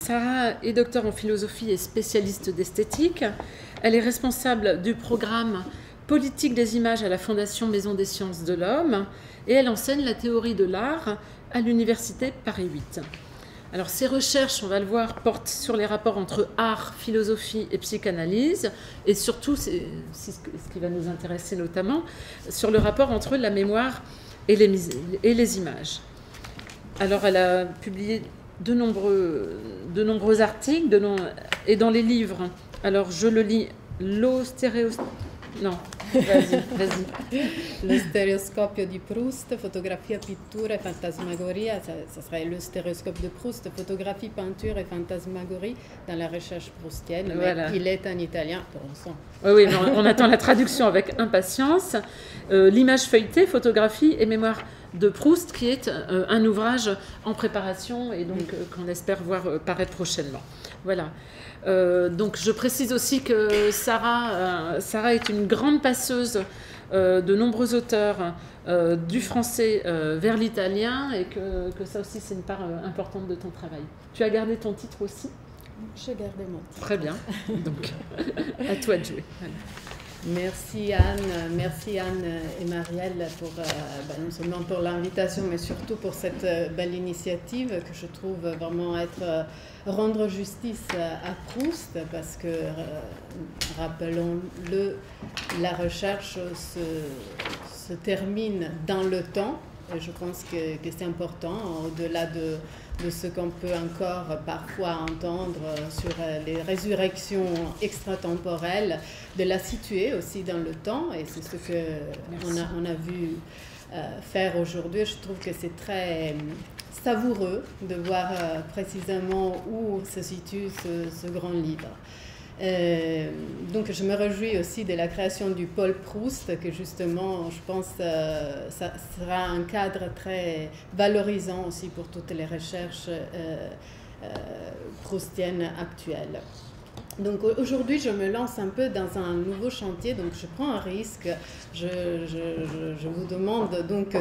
Sarah est docteur en philosophie et spécialiste d'esthétique. Elle est responsable du programme Politique des images à la Fondation Maison des sciences de l'homme et elle enseigne la théorie de l'art à l'Université Paris 8. Alors, ses recherches, on va le voir, portent sur les rapports entre art, philosophie et psychanalyse, et surtout, c'est ce qui va nous intéresser notamment, sur le rapport entre la mémoire et les images. Alors, elle a publié de nombreux articles et dans les livres. Alors, je le lis, Lo stéréoscopio di Proust, photographia, pittura e fantasmagoria, ça serait le stéréoscope de Proust, photographie, peinture et fantasmagorie dans la recherche proustienne. Voilà. Mais il est en italien pour l'instant. Oui, on attend la traduction avec impatience. L'image feuilletée, photographie et mémoire de Proust, qui est un ouvrage en préparation et donc qu'on espère voir paraître prochainement. Voilà. Donc je précise aussi que Sarah est une grande passeuse de nombreux auteurs du français vers l'italien et que ça aussi c'est une part importante de ton travail. Tu as gardé ton titre aussi ? J'ai gardé mon titre. Très bien, donc à toi de jouer. Voilà. Merci Anne et Marielle pour, non seulement pour l'invitation mais surtout pour cette belle initiative que je trouve vraiment rendre justice à Proust parce que, rappelons-le, la recherche se termine dans le temps et je pense que c'est important au-delà de ce qu'on peut encore parfois entendre sur les résurrections extratemporelles, de la situer aussi dans le temps. Et c'est ce qu'on a vu faire aujourd'hui. Je trouve que c'est très savoureux de voir précisément où se situe ce grand livre. Donc je me réjouis aussi de la création du pôle Proust, que justement, je pense, ça sera un cadre très valorisant aussi pour toutes les recherches proustiennes actuelles. Donc aujourd'hui, je me lance un peu dans un nouveau chantier, donc je prends un risque. Je vous demande donc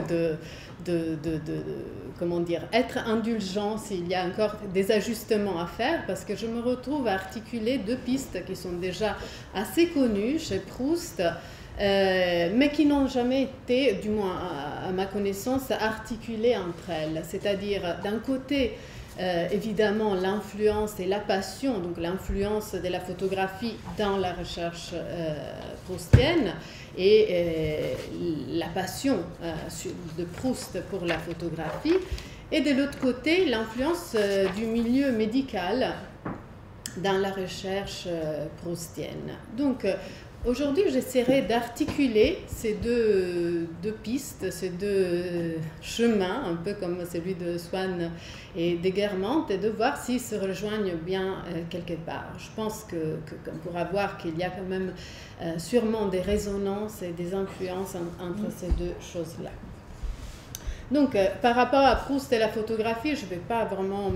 comment dire, être indulgent s'il y a encore des ajustements à faire, parce que je me retrouve à articuler deux pistes qui sont déjà assez connues chez Proust, mais qui n'ont jamais été, du moins à ma connaissance, articulées entre elles. C'est-à-dire, d'un côté, évidemment, l'influence et la passion, donc l'influence de la photographie dans la recherche proustienne et la passion de Proust pour la photographie. Et de l'autre côté, l'influence du milieu médical dans la recherche proustienne. Donc, aujourd'hui, j'essaierai d'articuler ces deux pistes, ces deux chemins, un peu comme celui de Swann et de Guermantes, et de voir s'ils se rejoignent bien quelque part. Je pense qu'on pourra voir qu'il y a quand même sûrement des résonances et des influences entre ces deux choses-là. Donc, par rapport à Proust et la photographie, je ne vais pas vraiment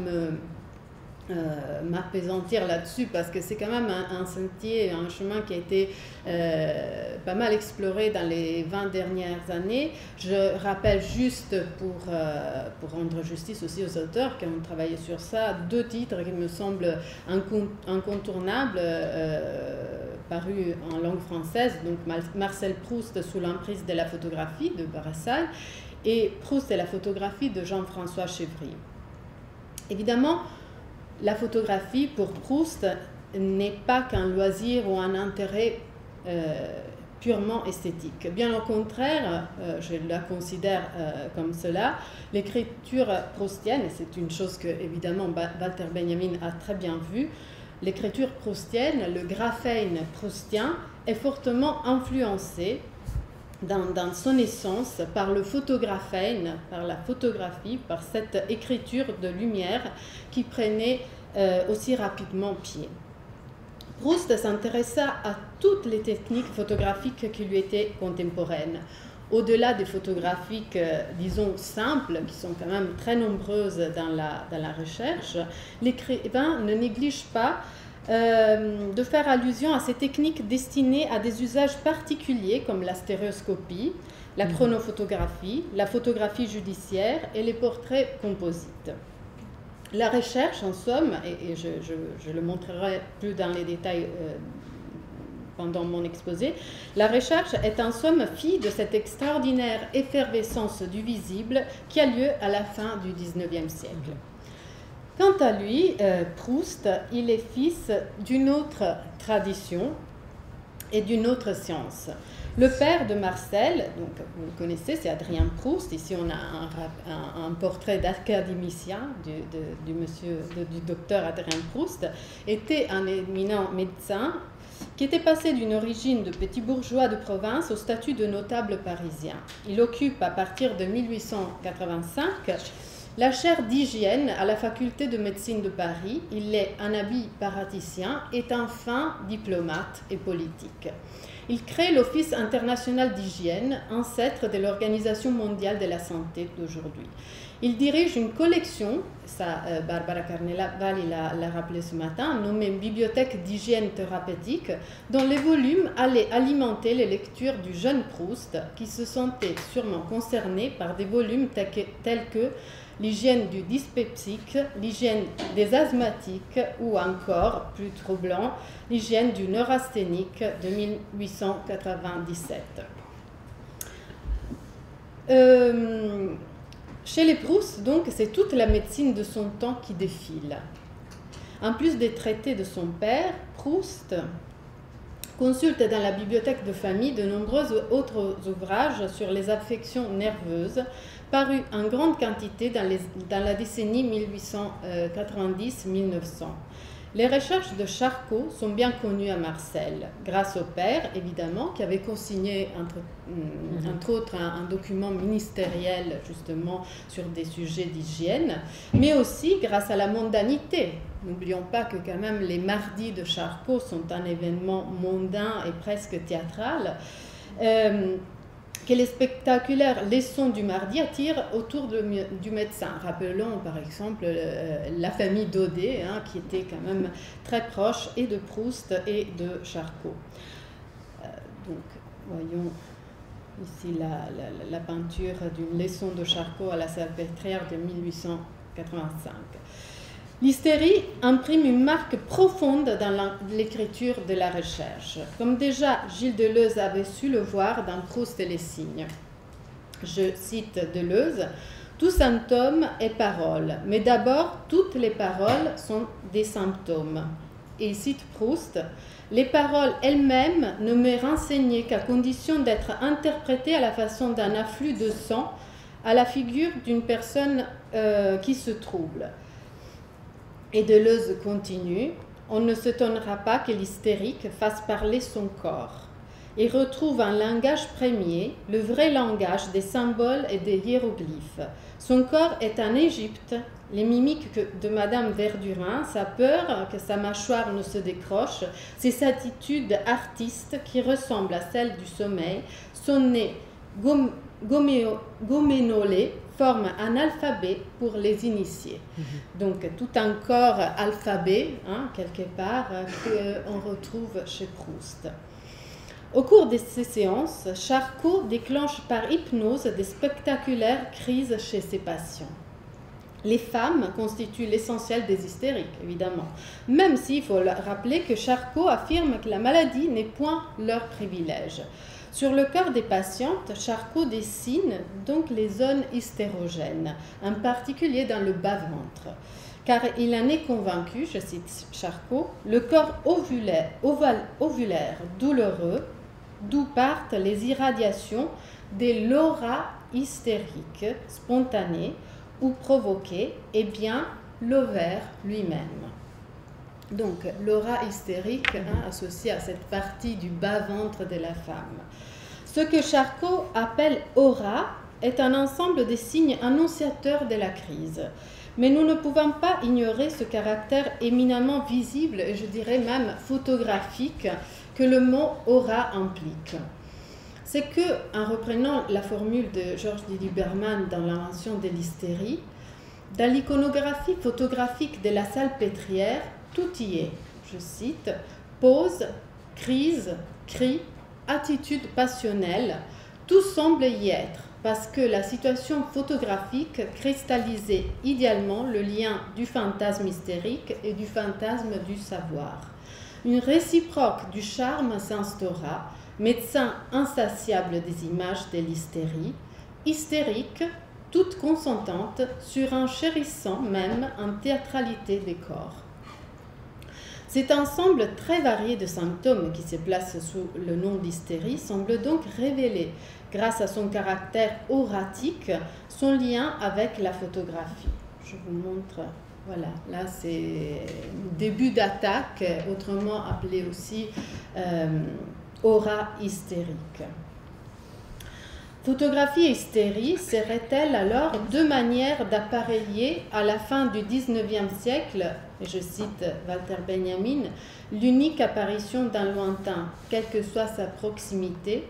m'appesantir là-dessus parce que c'est quand même un sentier, un chemin qui a été pas mal exploré dans les 20 dernières années. Je rappelle juste pour rendre justice aussi aux auteurs qui ont travaillé sur ça, deux titres qui me semblent incontournables parus en langue française, donc Marcel Proust sous l'emprise de la photographie de Barassailles et Proust et la photographie de Jean-François Chevry. Évidemment, la photographie, pour Proust, n'est pas qu'un loisir ou un intérêt purement esthétique. Bien au contraire, je la considère comme cela, l'écriture proustienne, et c'est une chose que, évidemment, Walter Benjamin a très bien vue, l'écriture proustienne, le graphène proustien, est fortement influencé dans son essence par le photographène, par la photographie, par cette écriture de lumière qui prenait aussi rapidement pied. Proust s'intéressa à toutes les techniques photographiques qui lui étaient contemporaines. Au-delà des photographies, disons, simples, qui sont quand même très nombreuses dans la recherche, l'écrivain ne néglige pas de faire allusion à ces techniques destinées à des usages particuliers comme la stéréoscopie, la chronophotographie, la photographie judiciaire et les portraits composites. La recherche, en somme, et je le montrerai plus dans les détails pendant mon exposé, la recherche est en somme fille de cette extraordinaire effervescence du visible qui a lieu à la fin du XIXe siècle. Quant à lui, Proust, il est fils d'une autre tradition et d'une autre science. Le père de Marcel, donc vous le connaissez, c'est Adrien Proust. Ici, on a un portrait d'académicien du docteur Adrien Proust, était un éminent médecin qui était passé d'une origine de petit bourgeois de province au statut de notable parisien. Il occupe à partir de 1885 la chaire d'hygiène à la faculté de médecine de Paris. Il est un habile praticien et un fin diplomate et politique. Il crée l'Office international d'hygiène, ancêtre de l'Organisation mondiale de la santé d'aujourd'hui. Il dirige une collection, ça Barbara Carnevali l'a rappelé ce matin, nommée Bibliothèque d'hygiène thérapeutique, dont les volumes allaient alimenter les lectures du jeune Proust, qui se sentait sûrement concerné par des volumes tels que l'hygiène du dyspeptique, l'hygiène des asthmatiques ou encore, plus troublant, l'hygiène du neurasthénique de 1897. Chez les Proust, donc, c'est toute la médecine de son temps qui défile. En plus des traités de son père, Proust consulte dans la bibliothèque de famille de nombreux autres ouvrages sur les affections nerveuses, parus en grande quantité dans la décennie 1890-1900. Les recherches de Charcot sont bien connues à Marcel, grâce au père, évidemment, qui avait consigné, entre autres, un document ministériel, justement, sur des sujets d'hygiène, mais aussi grâce à la mondanité. N'oublions pas que, quand même, les mardis de Charcot sont un événement mondain et presque théâtral, que les spectaculaires leçons du mardi attirent autour du médecin. Rappelons par exemple la famille Daudet, qui était quand même très proche et de Proust et de Charcot. Donc, voyons ici la peinture d'une leçon de Charcot à la Salpêtrière de 1885. L'hystérie imprime une marque profonde dans l'écriture de la recherche, comme déjà Gilles Deleuze avait su le voir dans Proust et les signes. Je cite Deleuze, « Tout symptôme est parole, mais d'abord toutes les paroles sont des symptômes. » Et il cite Proust, « Les paroles elles-mêmes ne me renseignaient qu'à condition d'être interprétées à la façon d'un afflux de sang à la figure d'une personne qui se trouble. » Et Deleuze continue, « On ne s'étonnera pas que l'hystérique fasse parler son corps et retrouve un langage premier, le vrai langage des symboles et des hiéroglyphes. Son corps est en Égypte, les mimiques de Madame Verdurin, sa peur que sa mâchoire ne se décroche, ses attitudes artistes qui ressemblent à celles du sommeil, son nez goménolé, forme un alphabet pour les initiés. Donc tout un corps alphabet, quelque part, qu'on retrouve chez Proust. Au cours de ces séances, Charcot déclenche par hypnose des spectaculaires crises chez ses patients. Les femmes constituent l'essentiel des hystériques, évidemment, même s'il faut rappeler que Charcot affirme que la maladie n'est point leur privilège. Sur le corps des patientes, Charcot dessine donc les zones hystérogènes, en particulier dans le bas-ventre, car il en est convaincu, je cite Charcot, le corps ovulaire douloureux, d'où partent les irradiations de l'aura hystérique spontanée ou provoquée, est bien l'ovaire lui-même. Donc, l'aura hystérique associée à cette partie du bas-ventre de la femme. Ce que Charcot appelle aura est un ensemble de signes annonciateurs de la crise. Mais nous ne pouvons pas ignorer ce caractère éminemment visible, et je dirais même photographique, que le mot aura implique. C'est que, en reprenant la formule de Georges D. Lieberman dans l'invention de l'hystérie, dans l'iconographie photographique de la Salpêtrière, tout y est, je cite, pose, crise, cri, attitude passionnelle, tout semble y être, parce que la situation photographique cristallisait idéalement le lien du fantasme hystérique et du fantasme du savoir. Une réciproque du charme s'instaura, médecin insatiable des images de l'hystérie, hystérique, toute consentante, surenchérissant même en théâtralité des corps. Cet ensemble très varié de symptômes qui se placent sous le nom d'hystérie semble donc révéler, grâce à son caractère auratique, son lien avec la photographie. Je vous montre, voilà, là c'est le début d'attaque, autrement appelé aussi aura hystérique. Photographie et hystérie seraient-elles alors deux manières d'appareiller à la fin du XIXe siècle, et je cite Walter Benjamin, l'unique apparition d'un lointain, quelle que soit sa proximité,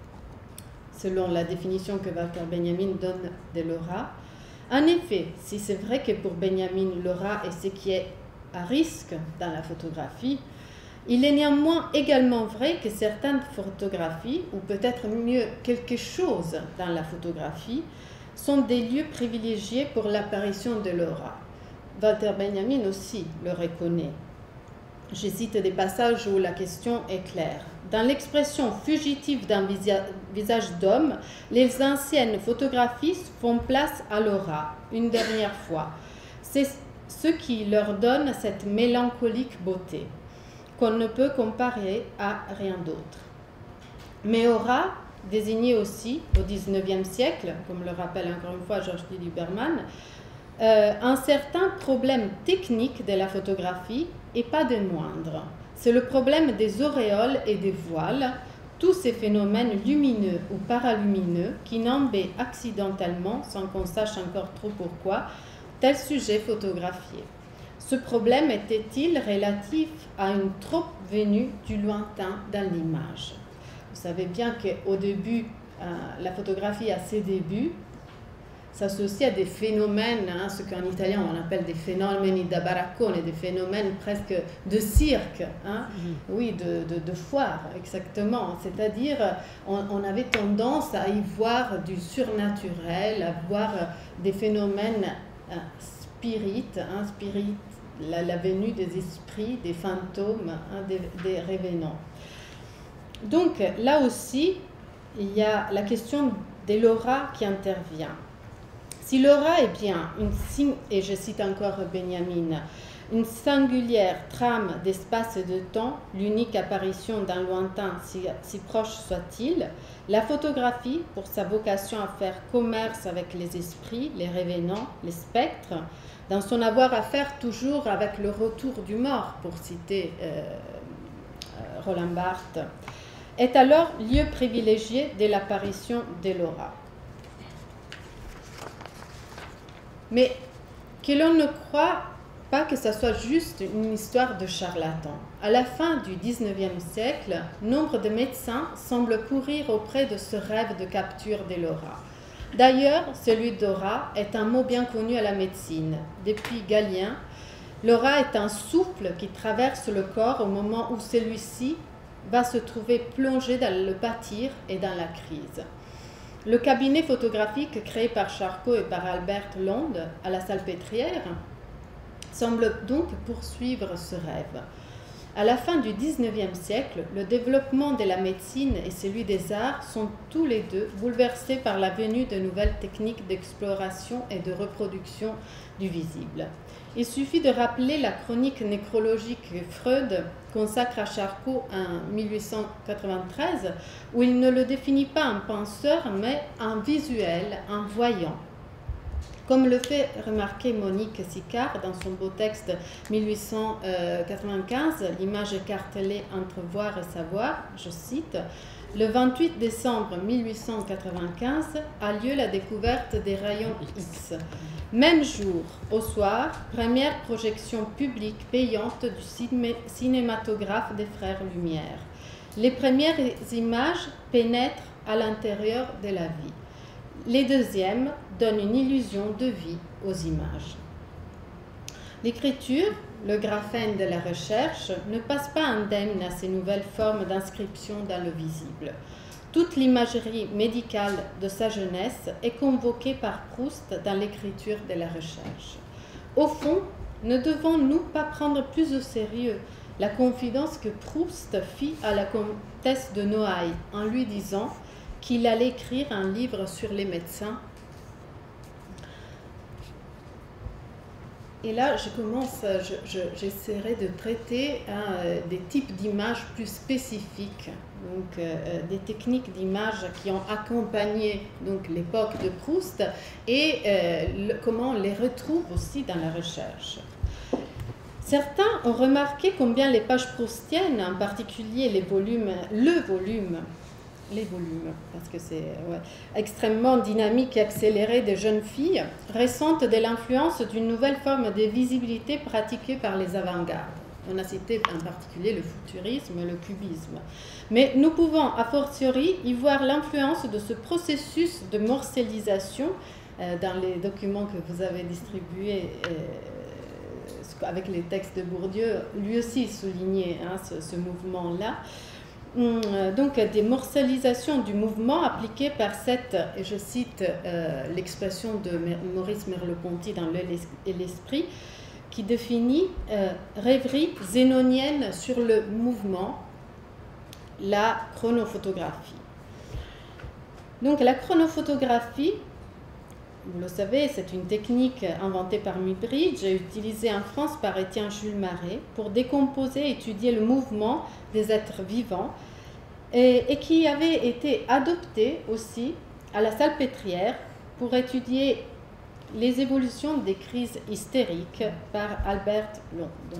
selon la définition que Walter Benjamin donne de l'aura. En effet, si c'est vrai que pour Benjamin, l'aura est ce qui est à risque dans la photographie, il est néanmoins également vrai que certaines photographies, ou peut-être mieux quelque chose dans la photographie, sont des lieux privilégiés pour l'apparition de l'aura. Walter Benjamin aussi le reconnaît. Je cite des passages où la question est claire. Dans l'expression fugitive d'un visage d'homme, les anciennes photographies font place à l'aura, une dernière fois. C'est ce qui leur donne cette mélancolique beauté qu'on ne peut comparer à rien d'autre. Mais aura, désignée aussi au XIXe siècle, comme le rappelle encore une fois Georges Lieberman, un certain problème technique de la photographie et pas des moindres. C'est le problème des auréoles et des voiles, tous ces phénomènes lumineux ou paralumineux qui n'embêtent accidentellement, sans qu'on sache encore trop pourquoi, tel sujet photographié. Ce problème était-il relatif à une trop venue du lointain dans l'image? Vous savez bien qu'au début, la photographie à ses débuts s'associe à des phénomènes, ce qu'en italien on appelle des fenomeni da baraccone, des phénomènes presque de cirque, oui, de foire, exactement. C'est-à-dire, on avait tendance à y voir du surnaturel, à voir des phénomènes spirites, la venue des esprits, des fantômes, des revenants. Donc là aussi, il y a la question de l'aura qui intervient. Si l'aura est bien, et je cite encore Benjamin, une singulière trame d'espace et de temps, l'unique apparition d'un lointain si proche soit-il, la photographie, pour sa vocation à faire commerce avec les esprits, les revenants, les spectres, dans son avoir à faire toujours avec le retour du mort, pour citer Roland Barthes, est alors lieu privilégié de l'apparition de l'aura. Mais que l'on ne croit pas que ce soit juste une histoire de charlatan. À la fin du XIXe siècle, nombre de médecins semblent courir auprès de ce rêve de capture de l'aura. D'ailleurs, celui d'aura est un mot bien connu à la médecine. Depuis Galien, l'aura est un souffle qui traverse le corps au moment où celui-ci va se trouver plongé dans le pâtir et dans la crise. Le cabinet photographique créé par Charcot et par Albert Londe à la Salpêtrière semble donc poursuivre ce rêve. À la fin du XIXe siècle, le développement de la médecine et celui des arts sont tous les deux bouleversés par la venue de nouvelles techniques d'exploration et de reproduction du visible. Il suffit de rappeler la chronique nécrologique que Freud consacre à Charcot en 1893, où il ne le définit pas un penseur, mais un visuel, un voyant. Comme le fait remarquer Monique Sicard dans son beau texte 1895, l'image écartelée entre voir et savoir, je cite, « Le 28 décembre 1895 a lieu la découverte des rayons X. Même jour, au soir, première projection publique payante du cinématographe des Frères Lumière. Les premières images pénètrent à l'intérieur de la vie. Les deuxièmes donnent une illusion de vie aux images. » L'écriture, le graphène de la recherche, ne passe pas indemne à ces nouvelles formes d'inscription dans le visible. toute l'imagerie médicale de sa jeunesse est convoquée par Proust dans l'écriture de la recherche. Au fond, ne devons-nous pas prendre plus au sérieux la confidence que Proust fit à la comtesse de Noailles en lui disant qu'il allait écrire un livre sur les médecins? Et là, j'essaierai de traiter des types d'images plus spécifiques, donc des techniques d'image qui ont accompagné donc l'époque de Proust et comment on les retrouve aussi dans la recherche. Certains ont remarqué combien les pages proustiennes, en particulier les volumes, parce que c'est extrêmement dynamique et accéléré des jeunes filles, ressentent de l'influence d'une nouvelle forme de visibilité pratiquée par les avant-gardes. On a cité en particulier le futurisme, le cubisme. Mais nous pouvons, a fortiori, y voir l'influence de ce processus de morcellisation dans les documents que vous avez distribués avec les textes de Bourdieu, lui aussi souligné ce mouvement-là. Donc des morcellisations du mouvement appliquées par cette, et je cite l'expression de Maurice Merleau-Ponty dans l'Esprit, qui définit rêverie zénonienne sur le mouvement, la chronophotographie. Donc la chronophotographie, vous le savez, c'est une technique inventée par Muybridge et utilisée en France par Étienne Jules Marais pour décomposer et étudier le mouvement des êtres vivants et qui avait été adoptée aussi à la Salpêtrière pour étudier les évolutions des crises hystériques par Albert London.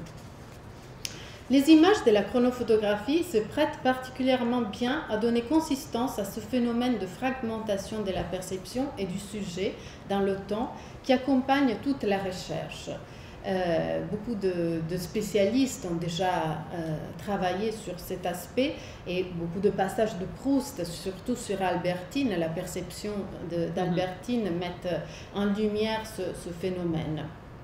Les images de la chronophotographie se prêtent particulièrement bien à donner consistance à ce phénomène de fragmentation de la perception et du sujet dans le temps qui accompagne toute la recherche. Beaucoup de spécialistes ont déjà travaillé sur cet aspect et beaucoup de passages de Proust, surtout sur Albertine, la perception d'Albertine, mettent en lumière ce phénomène.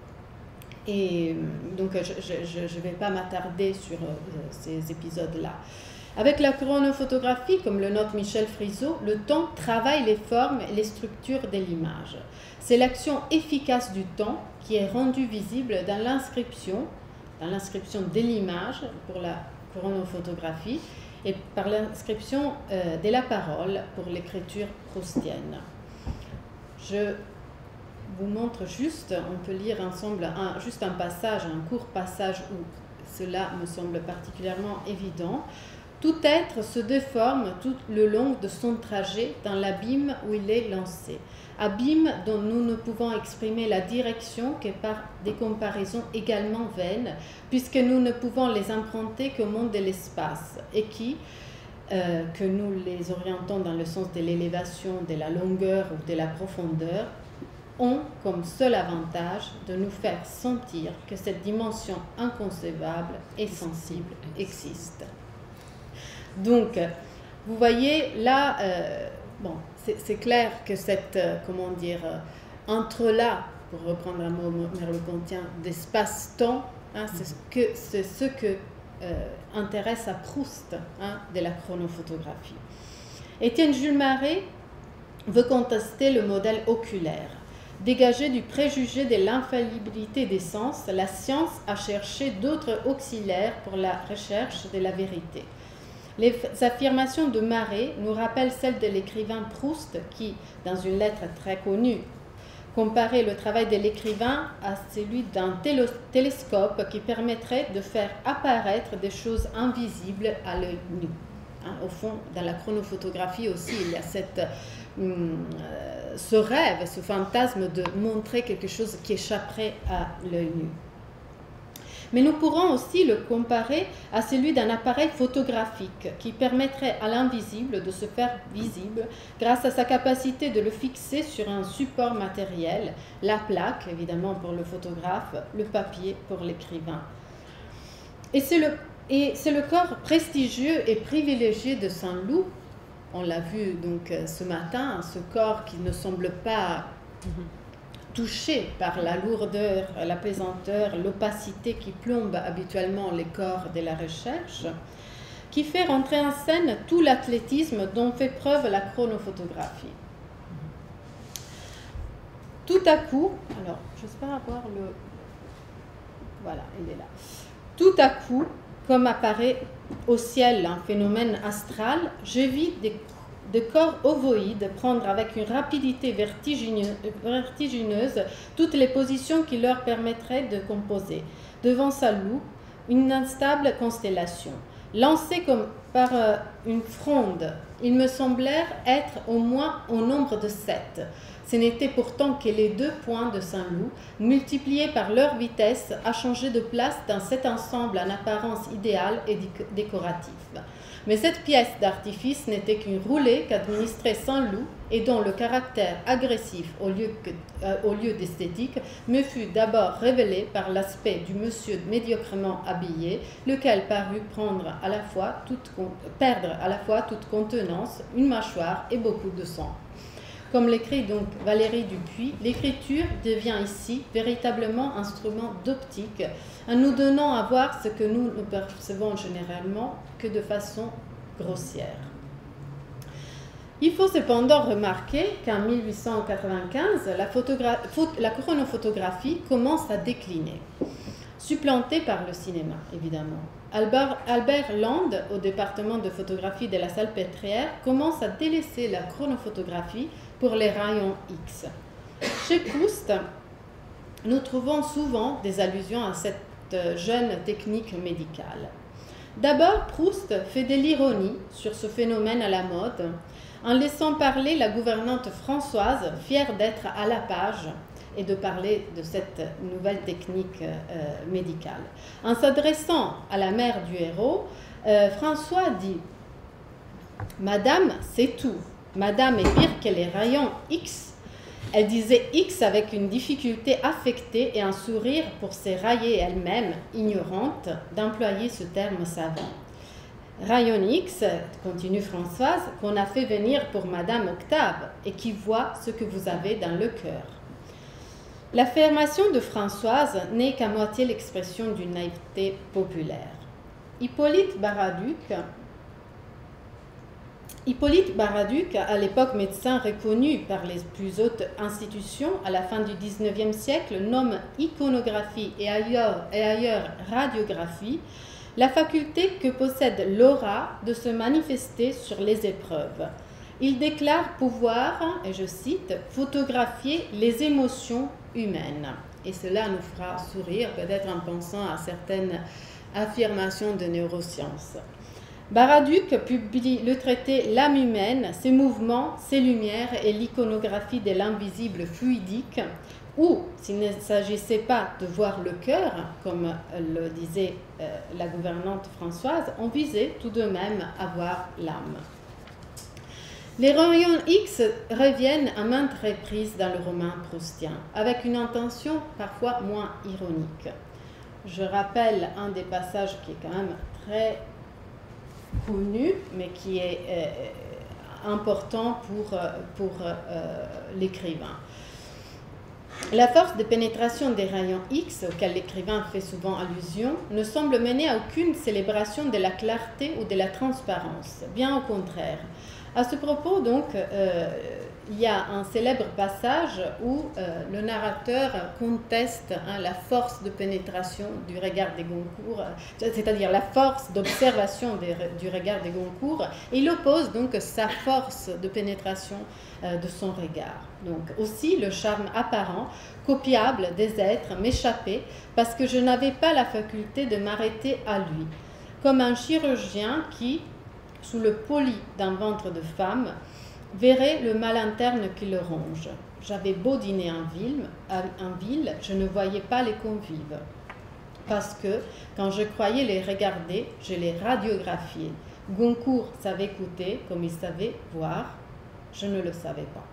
Et donc, je ne vais pas m'attarder sur ces épisodes-là. Avec la chronophotographie, comme le note Michel Friseau, le temps travaille les formes et les structures de l'image. C'est l'action efficace du temps qui est rendue visible dans l'inscription de l'image pour la chronophotographie et par l'inscription de la parole pour l'écriture proustienne. Je vous montre juste, on peut lire ensemble juste un passage, un court passage où cela me semble particulièrement évident. Tout être se déforme tout le long de son trajet dans l'abîme où il est lancé. Abîme dont nous ne pouvons exprimer la direction que par des comparaisons également vaines, puisque nous ne pouvons les emprunter qu'au monde de l'espace, et qui, que nous les orientons dans le sens de l'élévation, de la longueur ou de la profondeur, ont comme seul avantage de nous faire sentir que cette dimension inconcevable et sensible existe. Donc, vous voyez là, c'est clair que cette, entre-là, pour reprendre un mot merleau-pontien, d'espace-temps, c'est ce que intéresse à Proust de la chronophotographie. Étienne Jules Marais veut contester le modèle oculaire. Dégagé du préjugé de l'infaillibilité des sens, la science a cherché d'autres auxiliaires pour la recherche de la vérité. Les affirmations de Marais nous rappellent celles de l'écrivain Proust qui, dans une lettre très connue, comparait le travail de l'écrivain à celui d'un télescope qui permettrait de faire apparaître des choses invisibles à l'œil nu. Au fond, dans la chronophotographie aussi, il y a ce rêve, ce fantasme de montrer quelque chose qui échapperait à l'œil nu. Mais nous pourrons aussi le comparer à celui d'un appareil photographique qui permettrait à l'invisible de se faire visible grâce à sa capacité de le fixer sur un support matériel, la plaque évidemment pour le photographe, le papier pour l'écrivain. Et c'est le corps prestigieux et privilégié de Saint-Loup, on l'a vu donc ce matin, ce corps qui ne semble pas touché par la lourdeur, la pesanteur, l'opacité qui plombe habituellement les corps de la recherche, qui fait rentrer en scène tout l'athlétisme dont fait preuve la chronophotographie. Tout à coup, alors j'espère avoir le... Voilà, il est là. Tout à coup, comme apparaît au ciel un phénomène astral, je vis des corps ovoïdes prendre avec une rapidité vertigineuse toutes les positions qui leur permettraient de composer, devant sa loupe, une instable constellation. Lancés comme par une fronde, ils me semblèrent être au moins au nombre de 7. Ce n'était pourtant que les 2 points de Saint-Loup, multipliés par leur vitesse, à changer de place dans cet ensemble en apparence idéale et décoratif. Mais cette pièce d'artifice n'était qu'une roulée qu'administrait Saint-Loup et dont le caractère agressif au lieu d'esthétique me fut d'abord révélé par l'aspect du monsieur médiocrement habillé, lequel parut perdre à la fois toute contenance, une mâchoire et beaucoup de sang. Comme l'écrit donc Valérie Dupuis, l'écriture devient ici véritablement instrument d'optique, en nous donnant à voir ce que nous ne percevons généralement que de façon grossière. Il faut cependant remarquer qu'en 1895, la chronophotographie commence à décliner, supplantée par le cinéma, évidemment. Albert Land, au département de photographie de la Salpêtrière, commence à délaisser la chronophotographie pour les rayons X. Chez Proust, nous trouvons souvent des allusions à cette jeune technique médicale. D'abord, Proust fait de l'ironie sur ce phénomène à la mode, en laissant parler la gouvernante Françoise, fière d'être à la page et de parler de cette nouvelle technique médicale. En s'adressant à la mère du héros, François dit « Madame, c'est tout. Madame est pire que les rayons X. » Elle disait X avec une difficulté affectée et un sourire pour se railler elle-même, ignorante, d'employer ce terme savant. Rayon X, continue Françoise, qu'on a fait venir pour Madame Octave et qui voit ce que vous avez dans le cœur. L'affirmation de Françoise n'est qu'à moitié l'expression d'une naïveté populaire. Hippolyte Baraduc, à l'époque médecin reconnu par les plus hautes institutions à la fin du XIXe siècle, nomme iconographie et ailleurs radiographie la faculté que possède l'aura de se manifester sur les épreuves. Il déclare pouvoir, et je cite, photographier les émotions humaines. Et cela nous fera sourire, peut-être en pensant à certaines affirmations de neurosciences. Baraduc publie le traité L'âme humaine, ses mouvements, ses lumières et l'iconographie de l'invisible fluidique, où, s'il ne s'agissait pas de voir le cœur, comme le disait la gouvernante Françoise, on visait tout de même à voir l'âme. Les rayons X reviennent à maintes reprises dans le roman proustien, avec une intention parfois moins ironique. Je rappelle un des passages qui est quand même très connu, mais qui est important pour l'écrivain. La force de pénétration des rayons X, auquel l'écrivain fait souvent allusion, ne semble mener à aucune célébration de la clarté ou de la transparence, bien au contraire. À ce propos, donc, il y a un célèbre passage où le narrateur conteste la force de pénétration du regard des Goncourt, c'est-à-dire la force d'observation du regard des Goncourt, et il oppose donc sa force de pénétration de son regard. Donc aussi le charme apparent, copiable des êtres m'échappait parce que je n'avais pas la faculté de m'arrêter à lui, comme un chirurgien qui, sous le poli d'un ventre de femme, verrait le mal interne qui le ronge. J'avais beau dîner en ville, je ne voyais pas les convives, parce que, quand je croyais les regarder, je les radiographiais. Goncourt savait écouter comme il savait voir, je ne le savais pas.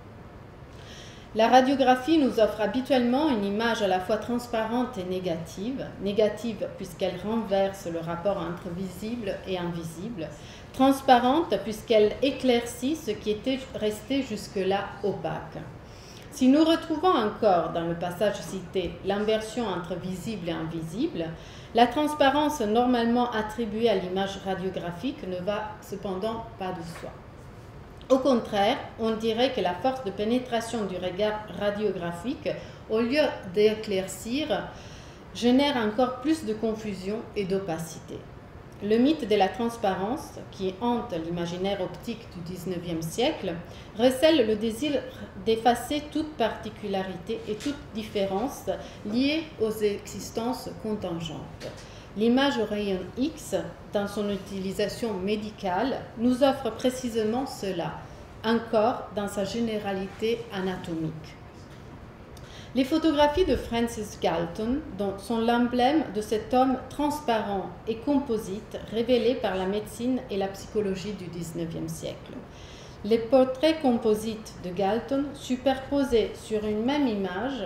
La radiographie nous offre habituellement une image à la fois transparente et négative, négative puisqu'elle renverse le rapport entre visible et invisible, transparente puisqu'elle éclaircit ce qui était resté jusque-là opaque. Si nous retrouvons encore dans le passage cité l'inversion entre visible et invisible, la transparence normalement attribuée à l'image radiographique ne va cependant pas de soi. Au contraire, on dirait que la force de pénétration du regard radiographique, au lieu d'éclaircir, génère encore plus de confusion et d'opacité. Le mythe de la transparence, qui hante l'imaginaire optique du XIXe siècle, recèle le désir d'effacer toute particularité et toute différence liée aux existences contingentes. L'image au rayon X, dans son utilisation médicale, nous offre précisément cela, un corps dans sa généralité anatomique. Les photographies de Francis Galton sont l'emblème de cet homme transparent et composite révélé par la médecine et la psychologie du XIXe siècle. Les portraits composites de Galton, superposés sur une même image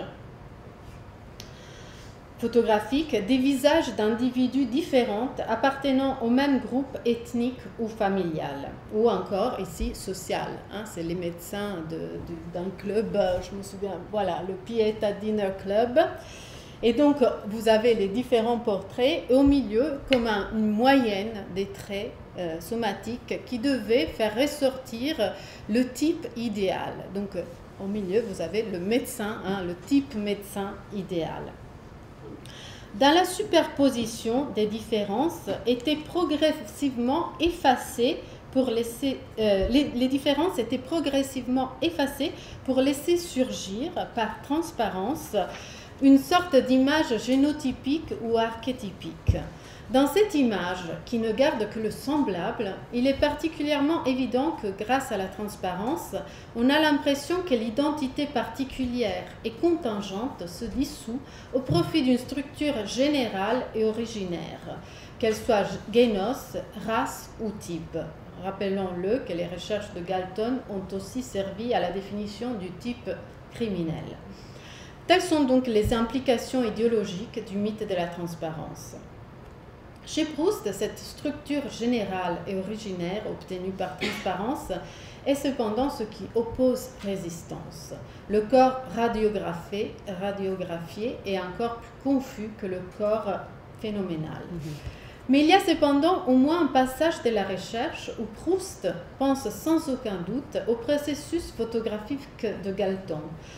photographique, des visages d'individus différents appartenant au même groupe ethnique ou familial, ou encore ici social. C'est les médecins d'un club, je me souviens, voilà, le Pieta Dinner Club. Et donc, vous avez les différents portraits, et au milieu, comme une moyenne des traits somatiques qui devaient faire ressortir le type idéal. Donc, au milieu, vous avez le médecin, le type médecin idéal. Dans la superposition des différences étaient progressivement effacées pour laisser, les différences étaient progressivement effacées pour laisser surgir par transparence une sorte d'image génotypique ou archétypique. Dans cette image, qui ne garde que le semblable, il est particulièrement évident que grâce à la transparence, on a l'impression que l'identité particulière et contingente se dissout au profit d'une structure générale et originaire, qu'elle soit génos, race ou type. Rappelons-le que les recherches de Galton ont aussi servi à la définition du type criminel. Telles sont donc les implications idéologiques du mythe de la transparence. Chez Proust, cette structure générale et originaire obtenue par transparence est cependant ce qui oppose résistance. Le corps radiographié est encore plus confus que le corps phénoménal. Mais il y a cependant au moins un passage de la recherche où Proust pense sans aucun doute au processus photographique de Galton,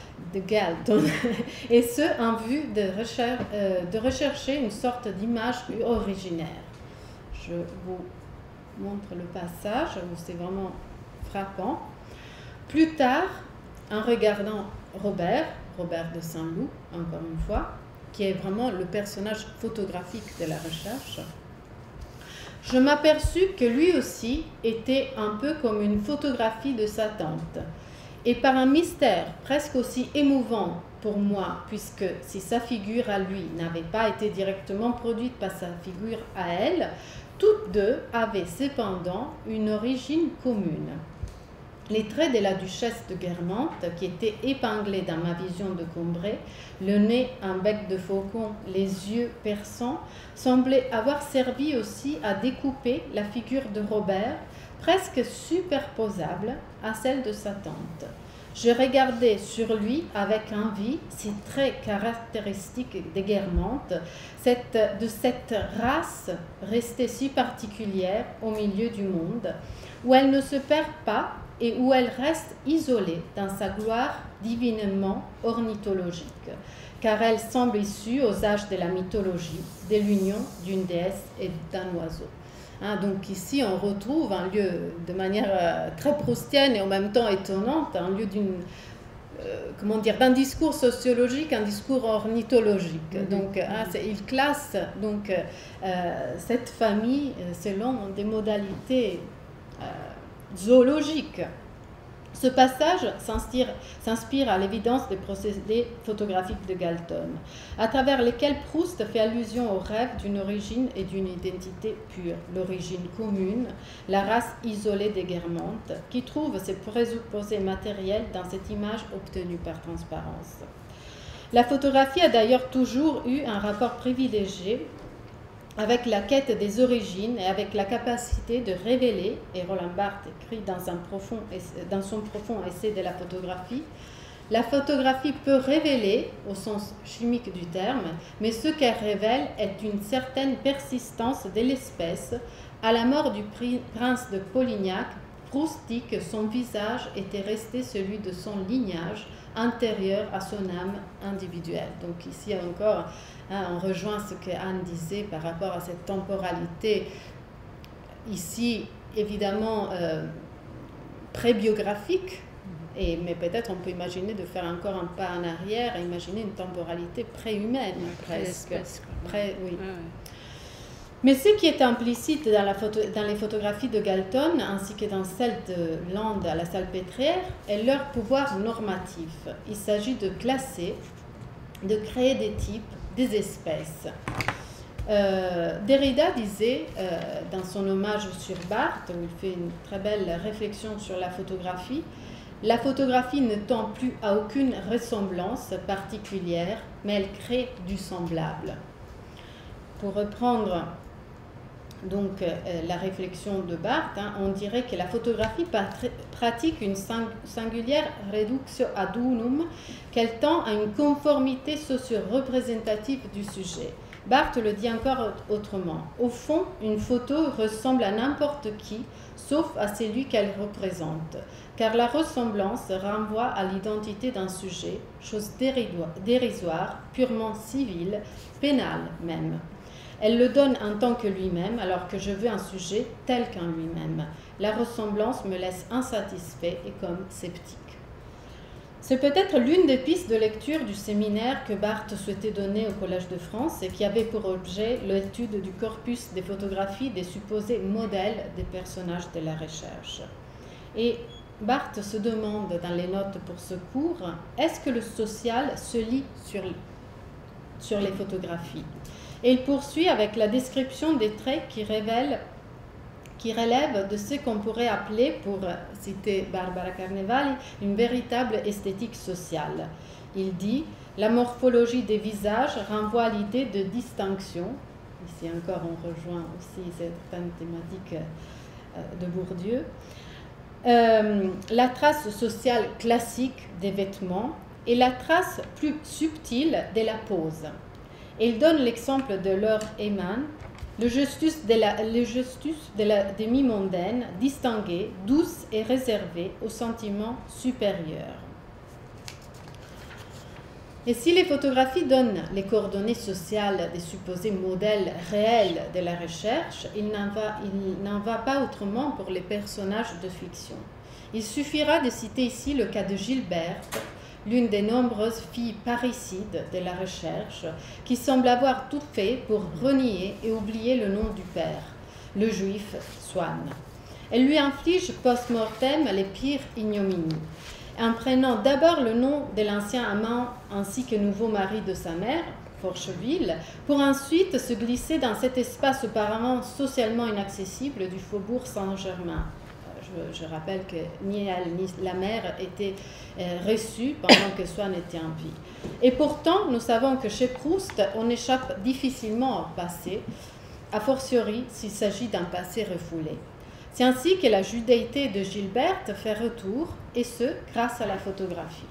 et ce en vue de rechercher une sorte d'image originaire. Je vous montre le passage où c'est vraiment frappant. Plus tard, en regardant Robert de Saint-Loup, encore une fois, qui est vraiment le personnage photographique de la recherche, je m'aperçus que lui aussi était un peu comme une photographie de sa tante. Et par un mystère presque aussi émouvant pour moi, puisque si sa figure à lui n'avait pas été directement produite par sa figure à elle, toutes deux avaient cependant une origine commune. Les traits de la duchesse de Guermantes, qui étaient épinglés dans ma vision de Combray, le nez, un bec de faucon, les yeux perçants, semblaient avoir servi aussi à découper la figure de Robert, presque superposable à celle de sa tante. Je regardais sur lui avec envie ces traits caractéristiques des Guermantes, de cette race restée si particulière au milieu du monde, où elle ne se perd pas et où elle reste isolée dans sa gloire divinement ornithologique, car elle semble issue aux âges de la mythologie, de l'union d'une déesse et d'un oiseau. Donc ici, on retrouve un lieu de manière très proustienne et en même temps étonnante, un lieu d'un discours sociologique, un discours ornithologique. Donc, il classe donc, cette famille selon des modalités zoologiques. Ce passage s'inspire à l'évidence des procédés photographiques de Galton, à travers lesquels Proust fait allusion au rêve d'une origine et d'une identité pure, l'origine commune, la race isolée des Guermantes, qui trouve ses présupposés matériels dans cette image obtenue par transparence. La photographie a d'ailleurs toujours eu un rapport privilégié avec la quête des origines et avec la capacité de révéler, et Roland Barthes écrit dans son profond essai de la photographie, La photographie peut révéler, au sens chimique du terme, mais ce qu'elle révèle est une certaine persistance de l'espèce. À la mort du prince de Polignac, Proust dit que son visage était resté celui de son lignage intérieur à son âme individuelle. Donc ici encore, on rejoint ce que Anne disait par rapport à cette temporalité, ici évidemment pré-biographique, mais peut-être on peut imaginer de faire encore un pas en arrière et imaginer une temporalité pré-humaine, presque. Oui. Mais ce qui est implicite dans les photographies de Galton, ainsi que dans celles de Land à la Salpêtrière, est leur pouvoir normatif. Il s'agit de classer, de créer des types, des espèces. Derrida disait, dans son hommage sur Barthes, où il fait une très belle réflexion sur la photographie ne tend plus à aucune ressemblance particulière, mais elle crée du semblable. Pour reprendre donc la réflexion de Barthes, on dirait que la photographie pratique une singulière reductio ad unum, qu'elle tend à une conformité socio-représentative du sujet. Barthes le dit encore autrement. Au fond, une photo ressemble à n'importe qui, sauf à celui qu'elle représente, car la ressemblance renvoie à l'identité d'un sujet, chose dérisoire, purement civile, pénale même. Elle le donne en tant que lui-même, alors que je veux un sujet tel qu'en lui-même. La ressemblance me laisse insatisfait et comme sceptique. C'est peut-être l'une des pistes de lecture du séminaire que Barthes souhaitait donner au Collège de France et qui avait pour objet l'étude du corpus des photographies des supposés modèles des personnages de la recherche. Et Barthes se demande dans les notes pour ce cours, est-ce que le social se lit sur les photographies? Et il poursuit avec la description des traits qui relèvent de ce qu'on pourrait appeler, pour citer Barbara Carnevali, une véritable esthétique sociale. Il dit « La morphologie des visages renvoie à l'idée de distinction ». Ici encore, on rejoint aussi certaines thématiques de Bourdieu. La trace sociale classique des vêtements et la trace plus subtile de la pose. Et il donne l'exemple de Laure Eyman, le gestus de la demi-mondaine, distinguée, douce et réservée aux sentiments supérieurs. Et si les photographies donnent les coordonnées sociales des supposés modèles réels de la recherche, il n'en va pas autrement pour les personnages de fiction. Il suffira de citer ici le cas de Gilberte, l'une des nombreuses filles parricides de la recherche, qui semble avoir tout fait pour renier et oublier le nom du père, le juif Swann. Elle lui inflige post-mortem les pires ignominies, en prenant d'abord le nom de l'ancien amant ainsi que nouveau mari de sa mère, Forcheville, pour ensuite se glisser dans cet espace auparavant socialement inaccessible du faubourg Saint-Germain. Je rappelle que ni elle ni la mère étaient reçues pendant que Swann était en vie. Et pourtant, nous savons que chez Proust, on échappe difficilement au passé, a fortiori s'il s'agit d'un passé refoulé. C'est ainsi que la judéité de Gilberte fait retour, et ce, grâce à la photographie.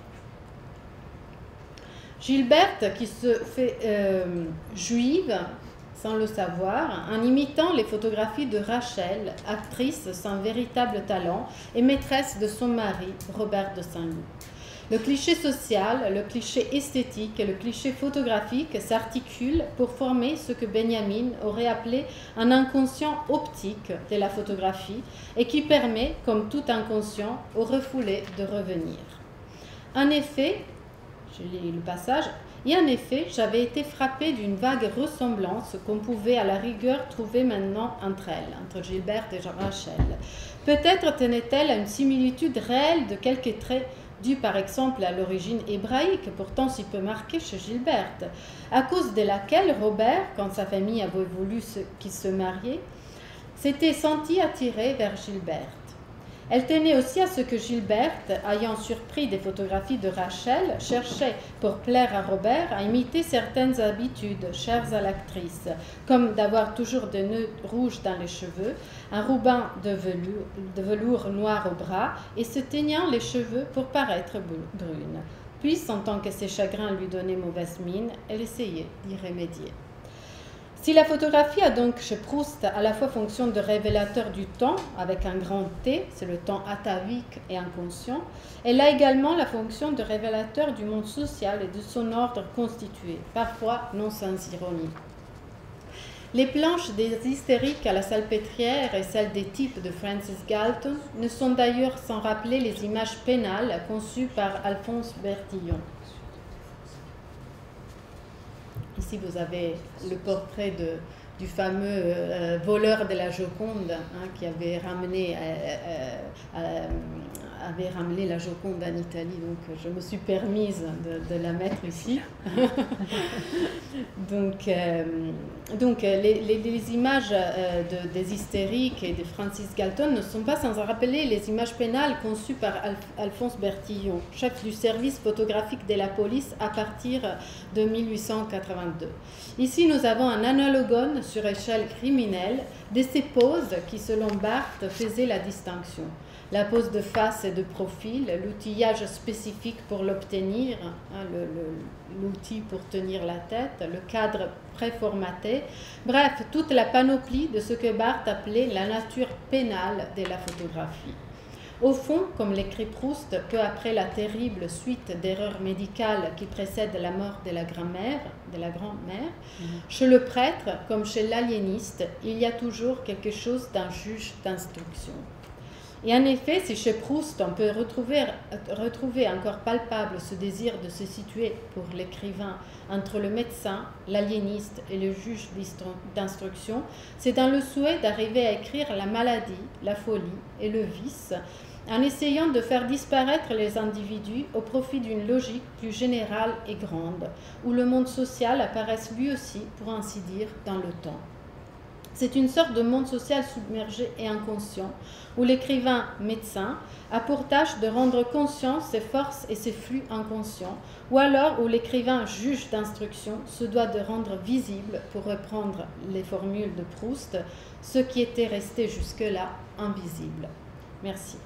Gilberte, qui se fait juive, sans le savoir, en imitant les photographies de Rachel, actrice sans véritable talent et maîtresse de son mari, Robert de Saint-Loup. Le cliché social, le cliché esthétique et le cliché photographique s'articulent pour former ce que Benjamin aurait appelé un inconscient optique de la photographie et qui permet, comme tout inconscient, au refoulé de revenir. En effet, je lis le passage, et en effet, j'avais été frappée d'une vague ressemblance qu'on pouvait à la rigueur trouver maintenant entre elles, entre Gilberte et Rachel. Peut-être tenait-elle à une similitude réelle de quelques traits dus par exemple à l'origine hébraïque, pourtant si peu marquée chez Gilberte, à cause de laquelle Robert, quand sa famille avait voulu qu'il se mariait, s'était senti attiré vers Gilberte. Elle tenait aussi à ce que Gilberte, ayant surpris des photographies de Rachel, cherchait, pour plaire à Robert, à imiter certaines habitudes chères à l'actrice, comme d'avoir toujours des nœuds rouges dans les cheveux, un ruban de velours noir au bras et se teignant les cheveux pour paraître brune. puis, sentant que ses chagrins lui donnaient mauvaise mine, elle essayait d'y remédier. Si la photographie a donc chez Proust à la fois fonction de révélateur du temps, avec un grand T, c'est le temps atavique et inconscient, elle a également la fonction de révélateur du monde social et de son ordre constitué, parfois non sans ironie. Les planches des hystériques à la Salpêtrière et celles des types de Francis Galton ne sont d'ailleurs sans rappeler les images pénales conçues par Alphonse Bertillon. Ici, vous avez le portrait du fameux voleur de la Joconde qui avait ramené la Joconde en Italie. Donc, je me suis permise de la mettre ici. donc, les images des hystériques et de Francis Galton ne sont pas sans rappeler les images pénales conçues par Alphonse Bertillon, chef du service photographique de la police à partir de 1882. Ici, nous avons un analogone sur échelle criminelle de ces poses qui, selon Barthes, faisaient la distinction. La pose de face et de profil, l'outillage spécifique pour l'obtenir, l'outil pour tenir la tête, le cadre préformaté, bref, toute la panoplie de ce que Barthes appelait la nature pénale de la photographie. Au fond, comme l'écrit Proust, peu après la terrible suite d'erreurs médicales qui précèdent la mort de la grand-mère, chez le prêtre, comme chez l'aliéniste, il y a toujours quelque chose d'un juge d'instruction. Et en effet, si chez Proust, on peut retrouver encore palpable ce désir de se situer pour l'écrivain entre le médecin, l'aliéniste et le juge d'instruction, c'est dans le souhait d'arriver à écrire la maladie, la folie et le vice, en essayant de faire disparaître les individus au profit d'une logique plus générale et grande, où le monde social apparaisse lui aussi, pour ainsi dire, dans le temps. C'est une sorte de monde social submergé et inconscient, où l'écrivain médecin a pour tâche de rendre conscients ses forces et ses flux inconscients, ou alors où l'écrivain juge d'instruction se doit de rendre visible, pour reprendre les formules de Proust, ce qui était resté jusque-là invisible. Merci.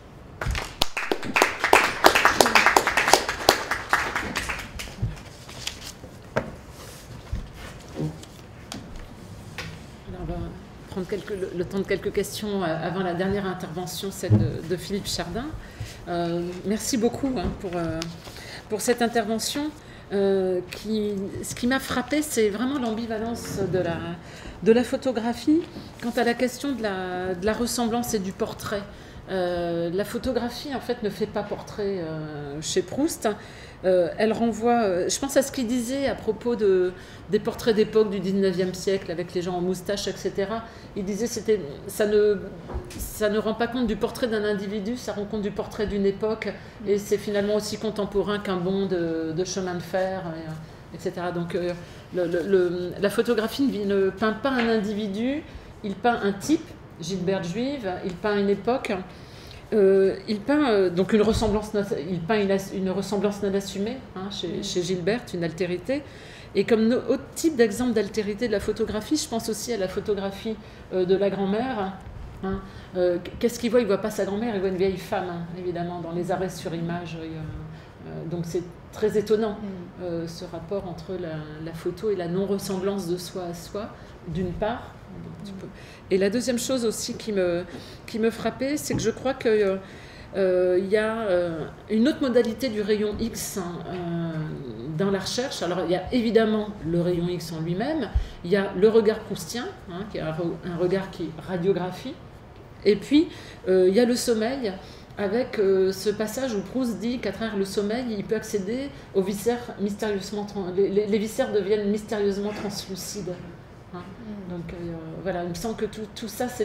On va prendre le temps de quelques questions avant la dernière intervention, celle de Philippe Chardin. Merci beaucoup pour cette intervention. Ce qui m'a frappé, c'est vraiment l'ambivalence de la photographie quant à la question de la ressemblance et du portrait. La photographie, en fait, ne fait pas portrait chez Proust. Elle renvoie, je pense à ce qu'il disait à propos des portraits d'époque du 19e siècle avec les gens en moustache, etc. Il disait que ça ne rend pas compte du portrait d'un individu, ça rend compte du portrait d'une époque, et c'est finalement aussi contemporain qu'un bond de chemin de fer, etc. Donc la photographie ne peint pas un individu, il peint un type, Gilberte Juive, il peint une époque. Il peint donc une ressemblance non assumée chez Gilberte, une altérité. Et comme autre type d'exemple d'altérité de la photographie, je pense aussi à la photographie de la grand-mère. Qu'est-ce qu'il voit ? Il ne voit pas sa grand-mère, il voit une vieille femme, évidemment, dans les arrêts sur image. Donc c'est très étonnant, ce rapport entre la photo et la non-ressemblance de soi à soi, d'une part. Et la deuxième chose aussi qui me frappait, c'est que je crois qu'il y a une autre modalité du rayon X dans la recherche. Alors il y a évidemment le rayon X en lui-même, il y a le regard proustien, qui est un regard qui est radiographie, et puis il y a le sommeil, avec ce passage où Proust dit qu'à travers le sommeil, il peut accéder aux viscères mystérieusement... Les viscères deviennent mystérieusement translucides. Donc voilà, il me semble que tout ça, c'est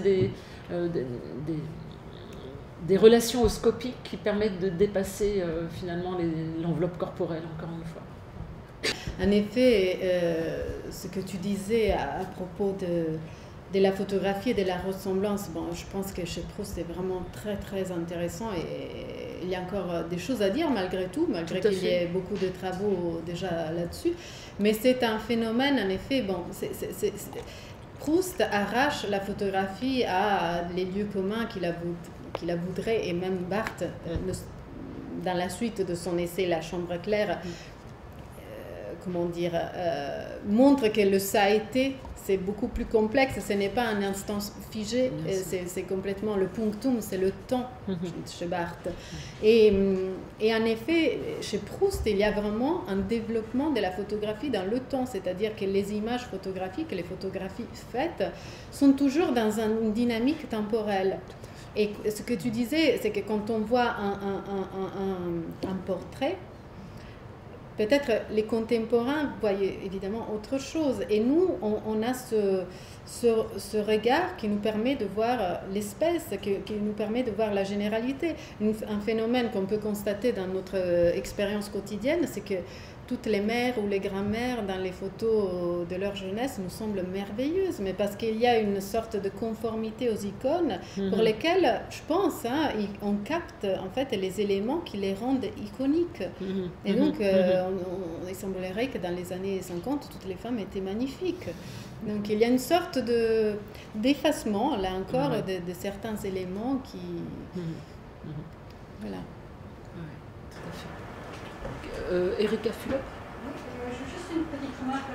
des relations oscopiques qui permettent de dépasser finalement l'enveloppe corporelle, encore une fois. En effet, ce que tu disais à propos de la photographie et de la ressemblance, je pense que chez Proust, c'est vraiment très, très intéressant et il y a encore des choses à dire malgré tout, malgré qu'il y ait beaucoup de travaux déjà là-dessus. Mais c'est un phénomène, en effet, Proust arrache la photographie à les lieux communs qu'il la voudrait, et même Barthes dans la suite de son essai La Chambre claire, comment dire, montre que le ça a été, c'est beaucoup plus complexe, ce n'est pas un instant figé, c'est complètement le punctum, c'est le temps chez Barthes. Et en effet, chez Proust, il y a vraiment un développement de la photographie dans le temps, c'est-à-dire que les images photographiques, les photographies faites, sont toujours dans une dynamique temporelle. Et ce que tu disais, c'est que quand on voit un portrait, peut-être les contemporains voient évidemment autre chose. Et nous, on a ce regard qui nous permet de voir l'espèce, qui nous permet de voir la généralité. Un phénomène qu'on peut constater dans notre expérience quotidienne, c'est que toutes les mères ou les grands-mères dans les photos de leur jeunesse nous semblent merveilleuses, mais parce qu'il y a une sorte de conformité aux icônes pour lesquelles, je pense, on capte en fait les éléments qui les rendent iconiques. Et donc, il semblerait que dans les années 50, toutes les femmes étaient magnifiques. Donc, il y a une sorte d'effacement, là encore, de certains éléments qui... Voilà. Tout à fait. Erika Fulop. Juste une petite remarque.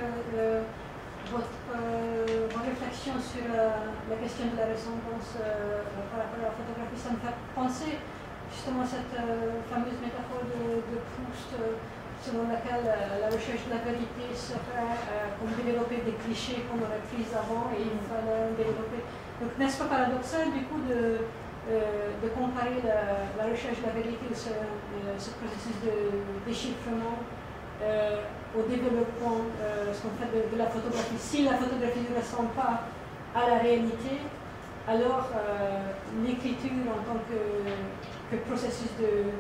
Votre réflexion sur la question de la ressemblance par rapport à la photographie, ça me fait penser justement à cette fameuse métaphore de Proust selon laquelle la recherche de la vérité serait comme développer des clichés qu'on aurait pris avant et il fallait développer. Donc n'est-ce pas paradoxal du coup de comparer la recherche de la vérité ou ce processus de déchiffrement au développement ce qu'on fait de la photographie. Si la photographie ne ressemble pas à la réalité, alors l'écriture en tant que processus de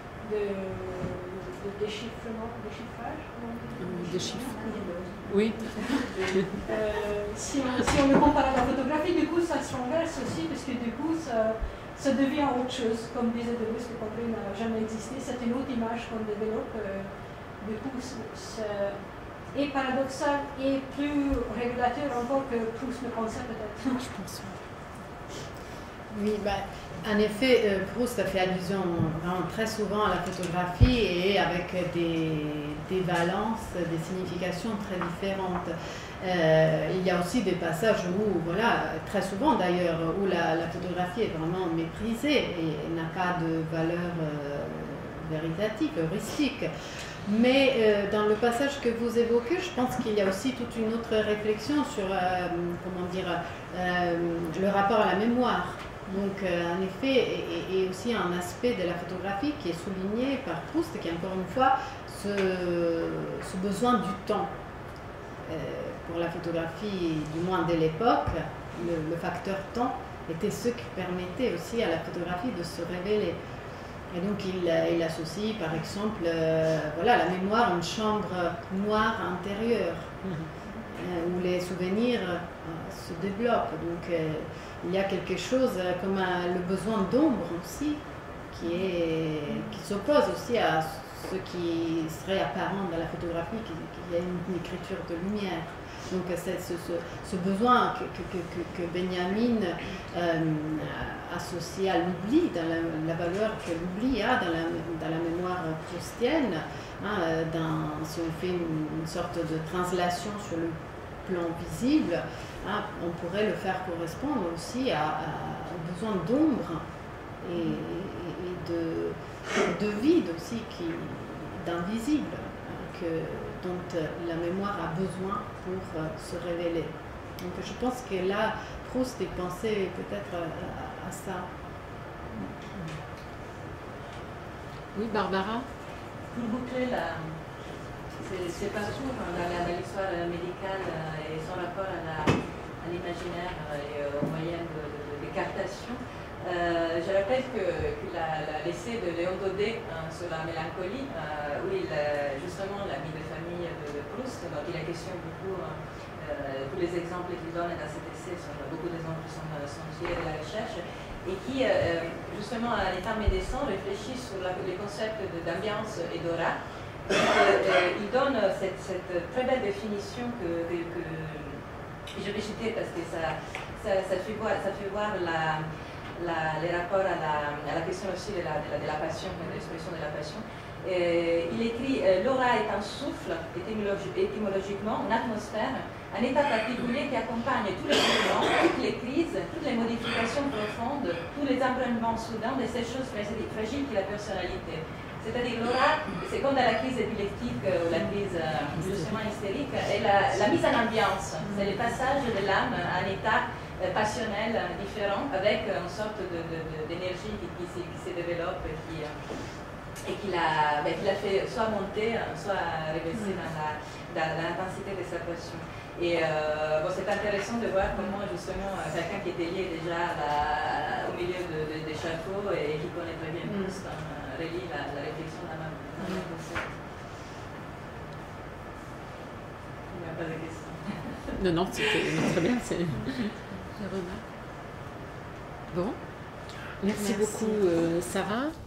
déchiffrage. Oui. Si on le compare à la photographie, du coup, ça se renverse aussi, parce que du coup, ça devient autre chose. Comme disait Deleuze, que Condorcet n'a jamais existé, c'est une autre image qu'on développe. Du coup, c'est paradoxal et plus régulateur encore que Proust le pensait peut-être. Je pense. Oui, en effet, Proust a fait allusion vraiment très souvent à la photographie et avec des valences, des significations très différentes. Il y a aussi des passages où, voilà, très souvent d'ailleurs, où la photographie est vraiment méprisée et n'a pas de valeur véritative, heuristique. Mais dans le passage que vous évoquez, je pense qu'il y a aussi toute une autre réflexion sur, comment dire, le rapport à la mémoire. Donc, en effet, et aussi un aspect de la photographie qui est souligné par Proust, qui est encore une fois ce besoin du temps. Pour la photographie, du moins dès l'époque, le facteur temps était ce qui permettait aussi à la photographie de se révéler. Et donc, il associe, par exemple, voilà, la mémoire à une chambre noire intérieure, où les souvenirs se développent. Donc, il y a quelque chose comme le besoin d'ombre aussi, qui s'oppose aussi à ce qui serait apparent dans la photographie, qu'il y a une écriture de lumière. Donc c'est ce besoin que Benjamin associe à l'oubli, dans la valeur que l'oubli a dans la mémoire proustienne, si on fait une sorte de translation sur le plan visible, on pourrait le faire correspondre aussi au besoin d'ombre et de vide aussi, d'invisible, dont la mémoire a besoin pour se révéler. Donc je pense que là, Proust est pensé peut-être à ça. Oui, Barbara? Pour boucler c'est partout dans l'histoire médicale et son rapport à l'imaginaire et aux moyens de captation. Je rappelle que l'essai de Léon Daudet sur la mélancolie, où justement l'ami de famille de Proust, dont il est question beaucoup, tous les exemples qu'il donne dans cet essai sont beaucoup d'exemples qui sont tirés de la recherche, et qui, justement, en étant médecin, réfléchit sur les concepts d'ambiance et d'aura. Il donne cette très belle définition que je vais citer parce que ça fait voir les rapports à la question aussi de la passion, de l'expression de la passion. Il écrit l'aura est un souffle, étymologiquement, une atmosphère, un état particulier qui accompagne tous les mouvements, toutes les crises, toutes les modifications profondes, tous les embrunnements soudains de ces choses fragiles qu'est la personnalité. C'est-à-dire l'aura, c'est comme dans la crise épileptique ou la crise justement hystérique, et la mise en ambiance, c'est le passage de l'âme à un état passionnel différent avec une sorte d'énergie qui se développe et qui l'a fait soit monter, soit rebaisser dans l'intensité de sa passion. Et c'est intéressant de voir comment justement quelqu'un qui était lié déjà au milieu des châteaux et qui connaît très bien Proust relie la réflexion d'un même concept. Il n'y a pas de questions. Non, non, c'était très bien, c'est la remarque. Bon, merci beaucoup Sarah.